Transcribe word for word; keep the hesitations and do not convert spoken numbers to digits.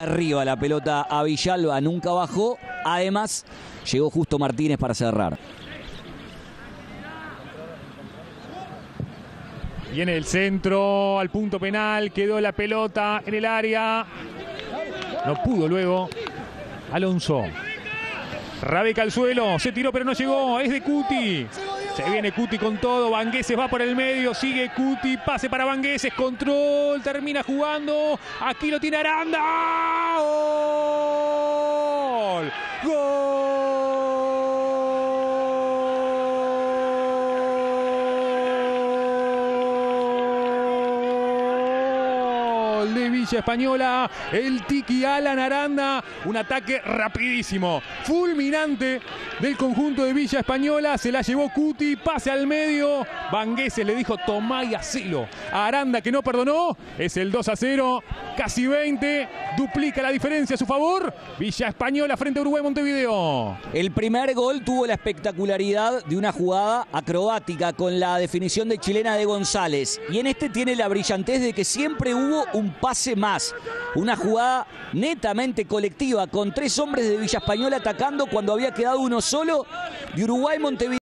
Arriba la pelota a Villalba, nunca bajó. Además, llegó justo Martínez para cerrar. Viene el centro al punto penal, quedó la pelota en el área. No pudo luego Alonso. Rabeca al suelo, se tiró pero no llegó, es de Cuti. Se viene Cuti con todo, Vangueses va por el medio, sigue Cuti, pase para Vangueses, control, termina jugando. Aquí lo tiene Aranda. ¡Gol! ¡Gol! De Villa Española, el Tiki Alan Aranda, un ataque rapidísimo, fulminante del conjunto de Villa Española, se la llevó Cuti, pase al medio, Vangueses le dijo tomá y hacelo a Aranda, que no perdonó, es el dos a cero, casi veinte, duplica la diferencia a su favor, Villa Española frente a Uruguay Montevideo. El primer gol tuvo la espectacularidad de una jugada acrobática con la definición de chilena de González, y en este tiene la brillantez de que siempre hubo un pase más, una jugada netamente colectiva con tres hombres de Villa Española atacando cuando había quedado uno solo de Uruguay Montevideo.